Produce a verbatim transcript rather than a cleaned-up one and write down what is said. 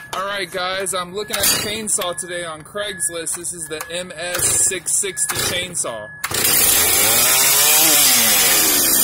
Alright guys, I'm looking at a chainsaw today on Craigslist. This is the M S six sixty Chainsaw.